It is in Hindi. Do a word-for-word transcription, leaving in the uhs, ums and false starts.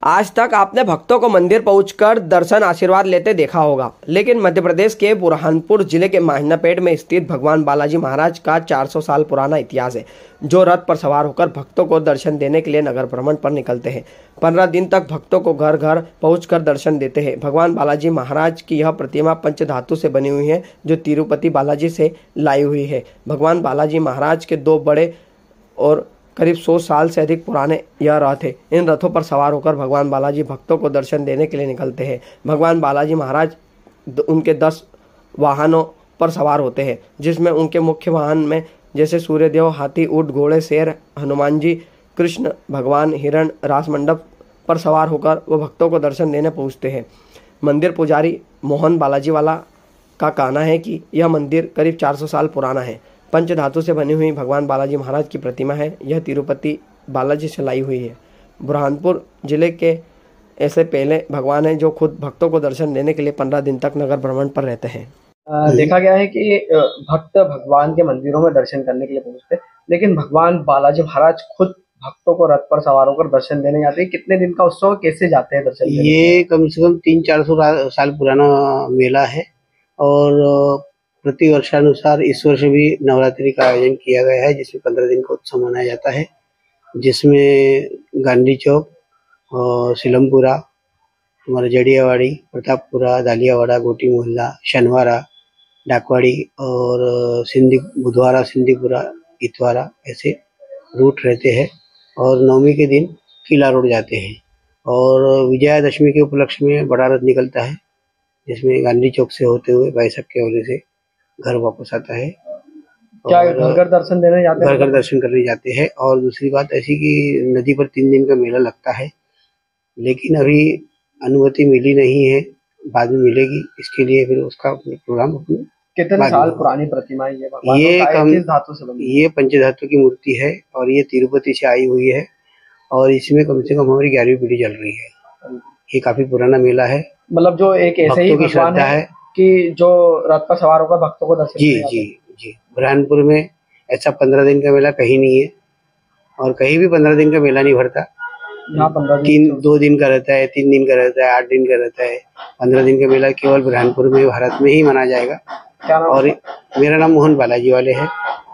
आज तक आपने भक्तों को मंदिर पहुंचकर दर्शन आशीर्वाद लेते देखा होगा, लेकिन मध्य प्रदेश के बुरहानपुर जिले के माहिनापेट में स्थित भगवान बालाजी महाराज का चार सौ साल पुराना इतिहास है, जो रथ पर सवार होकर भक्तों को दर्शन देने के लिए नगर भ्रमण पर निकलते हैं। पंद्रह दिन तक भक्तों को घर घर पहुंचकर दर्शन देते हैं। भगवान बालाजी महाराज की यह प्रतिमा पंचधातु से बनी हुई है, जो तिरुपति बालाजी से लाई हुई है। भगवान बालाजी महाराज के दो बड़े और करीब सौ साल से अधिक पुराने यह रथ है। इन रथों पर सवार होकर भगवान बालाजी भक्तों को दर्शन देने के लिए निकलते हैं। भगवान बालाजी महाराज उनके दस वाहनों पर सवार होते हैं, जिसमें उनके मुख्य वाहन में जैसे सूर्यदेव, हाथी, ऊंट, घोड़े, शेर, हनुमान जी, कृष्ण भगवान, हिरण, रास मंडप पर सवार होकर वो भक्तों को दर्शन देने पहुँचते हैं। मंदिर पुजारी मोहन बालाजी वाला का कहना है कि यह मंदिर करीब चार सौ साल पुराना है। पंचधातु से बनी हुई भगवान बालाजी महाराज की प्रतिमा है। यह तिरुपति बालाजी से लाई हुई है। बुरहानपुर जिले के ऐसे पहले भगवान हैं जो खुद भक्तों को दर्शन देने के लिए पंद्रह दिन तक नगर भ्रमण पर रहते हैं। आ, देखा गया है कि भक्त भगवान के मंदिरों में दर्शन करने के लिए पहुंचते, लेकिन भगवान बालाजी महाराज खुद भक्तों को रथ पर सवार होकर दर्शन देने जाते हैं। कितने दिन का उत्सव, कैसे जाते हैं दर्शन देने? ये कम से कम तीन चार सौ साल पुराना मेला है और प्रति वर्षानुसार इस वर्ष भी नवरात्रि का आयोजन किया गया है, जिसमें पंद्रह दिन का उत्सव मनाया जाता है, जिसमें गांधी चौक और सिलमपुरा, हमारा जड़ियावाड़ी, प्रतापपुरा, दालियावाड़ा, गोटी मोहल्ला, शनवारा, डाकवाड़ी और सिंधी बुधवारा, सिंधीपुरा, इतवारा ऐसे रूट रहते हैं। और नवमी के दिन किला रोड जाते हैं और विजयादशमी के उपलक्ष्य में बड़ा रथ निकलता है, जिसमें गांधी चौक से होते हुए बैसाख के होने से घर वापस आता है। क्या घर घर दर्शन देने जाते हैं? घर घर दर्शन करने जाते हैं। और दूसरी बात ऐसी कि नदी पर तीन दिन का मेला लगता है, लेकिन अभी अनुमति मिली नहीं है, बाद में मिलेगी। इसके लिए फिर उसका प्रोग्राम कितने साल पुरानी प्रतिमा है ये? ये कम धातु से बनी? ये पंचधातु की मूर्ति है और ये तिरुपति से आई हुई है और इसमें कम से कम हमारी ग्यारहवीं पीढ़ी चल रही है। ये काफी पुराना मेला है। मतलब जो एक ऐसे ही भगवान है, है कि जो रथ पर सवार होकर भक्तों को दर्शन जी जी जी बुरहानपुर में ऐसा पंद्रह दिन का मेला कहीं नहीं है और कहीं भी पंद्रह दिन का मेला नहीं भरता। यहाँ पंद्रह तीन दो दिन का रहता है, तीन दिन का रहता है, आठ दिन का रहता है। पंद्रह दिन का मेला केवल बुरहानपुर में, भारत में ही मनाया जाएगा। क्या नाम? और मेरा नाम मोहन बालाजी वाले है।